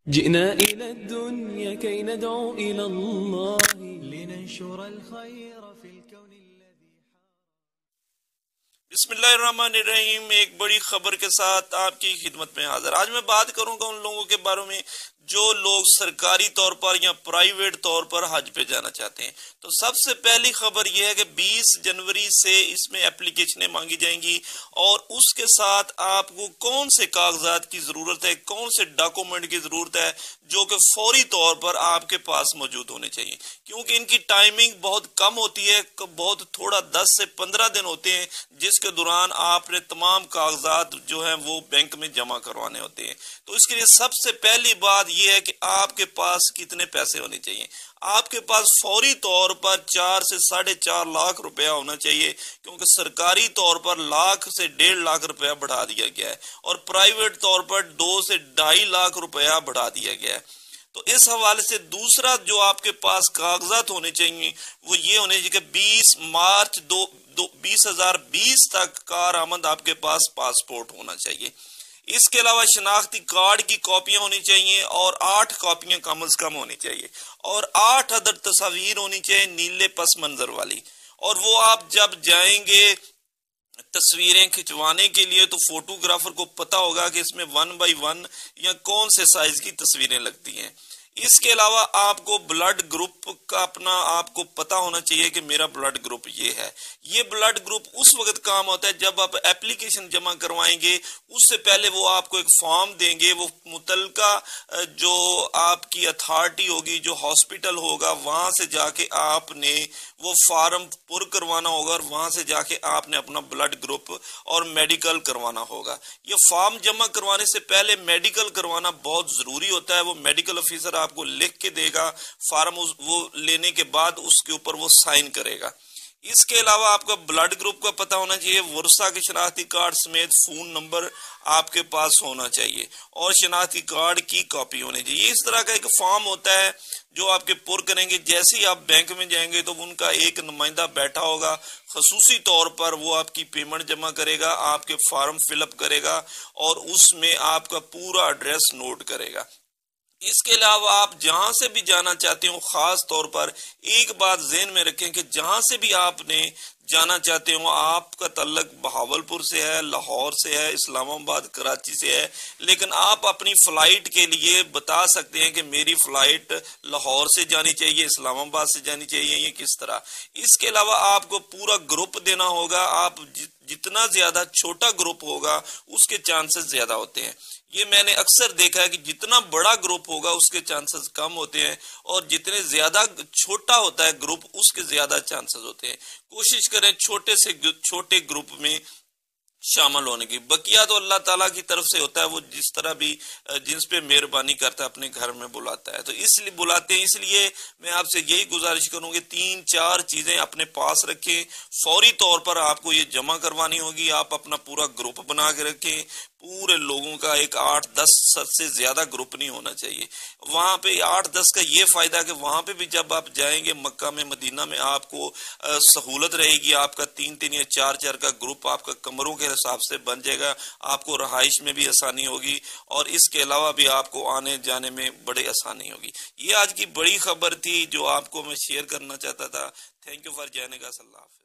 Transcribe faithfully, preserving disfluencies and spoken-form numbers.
جئنا إلى الدنيا كي ندعو إلى الله لننشر الخير في الكون الذي बिस्मिल्लाहिर्रहमानिर्रहीम। एक बड़ी खबर के साथ आपकी खिदमत में हाजिर। आज मैं बात करूंगा उन लोगों के बारे में जो लोग सरकारी तौर पर या प्राइवेट तौर पर हज पे जाना चाहते हैं। तो सबसे पहली खबर यह है कि बीस जनवरी से इसमें एप्लीकेशनें मांगी जाएंगी और उसके साथ आपको कौन से कागजात की जरूरत है, कौन से डॉक्यूमेंट की जरूरत है जो कि फौरी तौर पर आपके पास मौजूद होने चाहिए, क्योंकि इनकी टाइमिंग बहुत कम होती है, बहुत थोड़ा दस से पंद्रह दिन होते हैं जिसके दौरान आपने तमाम कागजात जो है वो बैंक में जमा करवाने होते हैं। तो इसके लिए सबसे पहली बात यह है कि आपके पास कितने पैसे होने चाहिए। आपके पास फौरी तौर पर चार से साढ़े चार लाख रुपया होना चाहिए, क्योंकि सरकारी तौर पर लाख से डेढ़ लाख रुपया बढ़ा दिया गया है और प्राइवेट तौर पर दो से ढाई लाख रुपया बढ़ा दिया गया है। तो इस हवाले से दूसरा जो आपके पास कागजात होने चाहिए वो ये होने चाहिए कि बीस मार्च दो, दो बीस हजार बीस तक कारआमद आपके पास पासपोर्ट होना चाहिए। इसके अलावा शनाख्ती कार्ड की कॉपियां होनी चाहिए और आठ कॉपियां कम अज कम होनी चाहिए और आठ अदर तस्वीर होनी चाहिए नीले पस मंजर वाली। और वो आप जब जाएंगे तस्वीरें खिंचवाने के लिए तो फोटोग्राफर को पता होगा कि इसमें वन बाई वन या कौन से साइज की तस्वीरें लगती हैं। इसके अलावा आपको ब्लड ग्रुप का अपना आपको पता होना चाहिए कि मेरा ब्लड ग्रुप ये है। ये ब्लड ग्रुप उस वक्त काम होता है जब आप एप्लीकेशन जमा करवाएंगे, उससे पहले वो आपको एक फॉर्म देंगे। वो मुतलका जो आपकी अथॉरिटी होगी, जो हॉस्पिटल होगा, वहां से जाके आपने वो फॉर्म पुर करवाना होगा और वहां से जाके आपने अपना ब्लड ग्रुप और मेडिकल करवाना होगा। ये फॉर्म जमा करवाने से पहले मेडिकल करवाना बहुत जरूरी होता है। वो मेडिकल ऑफिसर आपको लिख के देगा फॉर्म, वो लेने के बाद उसके ऊपर वो साइन करेगा। इसके अलावा आपका ब्लड ग्रुप का पता होना चाहिए, वर्षा के शनाख्ती कार्ड समेत फोन नंबर आपके पास होना चाहिए और शनाख्ती कार्ड की कॉपी होनी चाहिए। इस तरह का एक फॉर्म होता है जो आपके पुर करेंगे। जैसे ही आप बैंक में जाएंगे तो उनका एक नुमाइंदा बैठा होगा, खसूसी तौर पर वो आपकी पेमेंट जमा करेगा, आपके फॉर्म फिलअप करेगा और उसमें आपका पूरा एड्रेस नोट करेगा। इसके अलावा आप जहां से भी जाना चाहते हो, खास तौर पर एक बात ज़हन में रखें कि जहां से भी आपने जाना चाहते हो, आपका तल्लक बहावलपुर से है, लाहौर से है, इस्लामाबाद, कराची से है, लेकिन आप अपनी फ्लाइट के लिए बता सकते हैं कि मेरी फ्लाइट लाहौर से जानी चाहिए, इस्लामाबाद से जानी चाहिए, ये किस तरह। इसके अलावा आपको पूरा ग्रुप देना होगा। आप जितना ज्यादा छोटा ग्रुप होगा उसके चांसेस ज्यादा होते हैं। ये मैंने अक्सर देखा है कि जितना बड़ा ग्रुप होगा उसके चांसेस कम होते हैं और जितने ज्यादा छोटा होता है ग्रुप उसके ज्यादा चांसेस होते हैं। कोशिश करें छोटे से छोटे ग्रुप में शामिल होने की। बकिया तो अल्लाह ताला की तरफ से होता है, वो जिस तरह भी जिस पे मेहरबानी करता है अपने घर में बुलाता है, तो इसलिए बुलाते हैं। इसलिए मैं आपसे यही गुजारिश करूंगी तीन चार चीजें अपने पास रखें, फौरी तौर पर आपको ये जमा करवानी होगी। आप अपना पूरा ग्रुप बना के रखें, पूरे लोगों का एक आठ दस से ज्यादा ग्रुप नहीं होना चाहिए। वहां पे आठ दस का ये फायदा कि वहां पे भी जब आप जाएंगे मक्का में, मदीना में, आपको सहूलत रहेगी। आपका तीन तीन या चार चार का ग्रुप आपका कमरों के हिसाब से बन जाएगा, आपको रहाइश में भी आसानी होगी और इसके अलावा भी आपको आने जाने में बड़ी आसानी होगी। ये आज की बड़ी खबर थी जो आपको मैं शेयर करना चाहता था। Thank you for joining us. अल्लाह हाफिज़।